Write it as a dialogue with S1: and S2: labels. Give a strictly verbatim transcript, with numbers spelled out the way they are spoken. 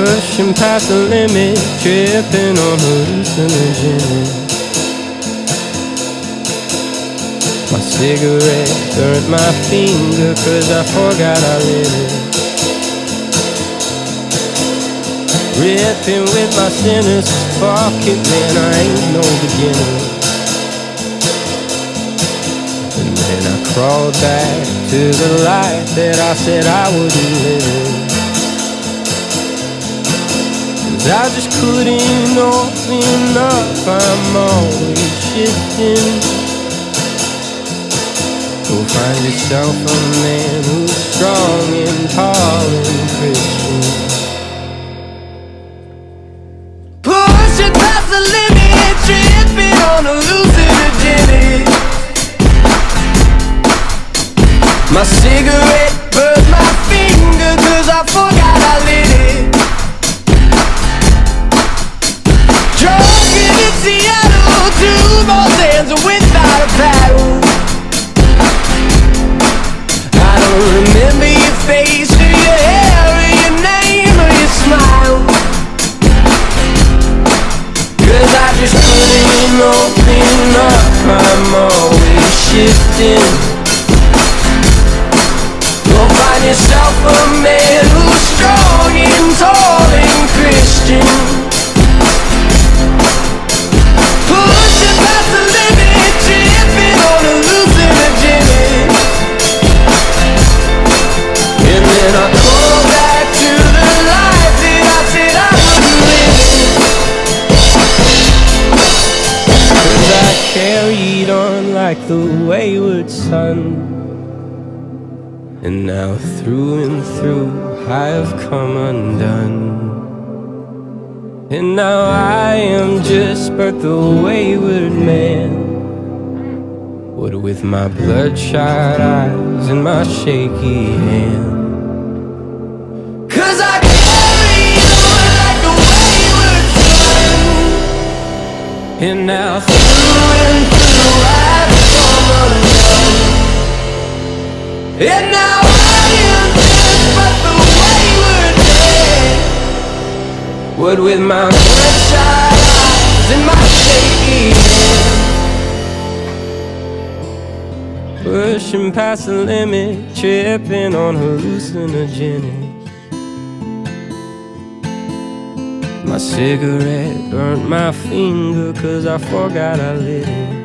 S1: pushing past the limit, tripping on hallucinogenics. My cigarette burnt my finger cause I forgot I lit it. Ripping with my sinners, fuck it man, I ain't no beginner. And then I crawled back to the life that I said I wouldn't live. Cause I just couldn't open up, I'm always shifting. Go find yourself a man who's strong and tall and Christian. Pushing past the limit, tripping on hallucinogenics. My cigarette burned my finger cause I forgot I lit it. Drunk in Seattle, two more sands without a paddle. Remember your face, or your hair, or your name, or your smile. Cause I just couldn't open up, I'm always shifting. Go find yourself a man who's strong and tall and Christian. Pushing past the limit, tripping on hallucinogenics. And then I crawl back to the life that I said I wouldn't live. Cause I carried on like the wayward son. And now through and through I have come undone. And now I am just but the wayward man. What with my bloodshot eyes and my shaky hand. Cause I carry on like a wayward son. And now through and through I've come undone. And now I am just but the wayward man. What with my bloodshot eyes and my shaky hand. Pushing past the limit, tripping on hallucinogenics. My cigarette burnt my finger cause I forgot I lit it.